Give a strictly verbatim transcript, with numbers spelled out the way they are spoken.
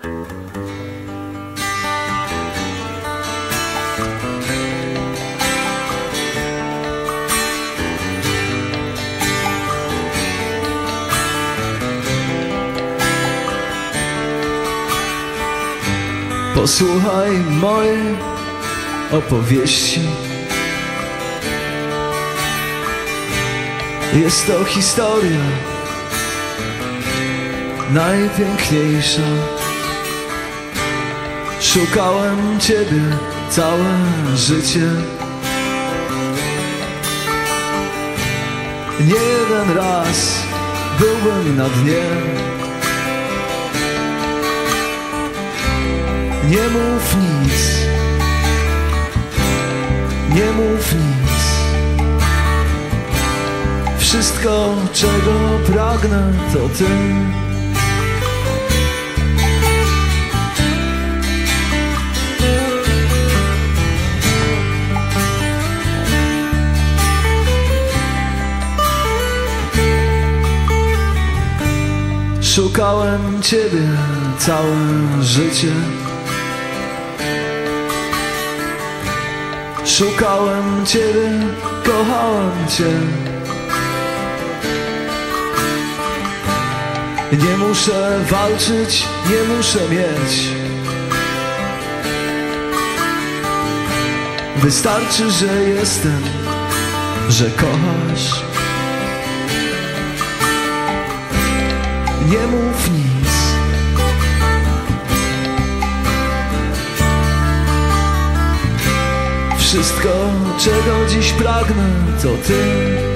Posłuchaj mojej opowieści. Jest to historia najpiękniejsza. Szukałem Ciebie całe życie. Nie jeden raz byłbym na dnie. Nie mów nic, nie mów nic. Wszystko, czego pragnę, to Ty. Szukałem Ciebie całe życie. Szukałem Ciebie, kochałem Cię. Nie muszę walczyć, nie muszę mieć. Wystarczy, że jestem, że kochasz. Nie mów nic. Wszystko, czego dziś pragnę, to Ty.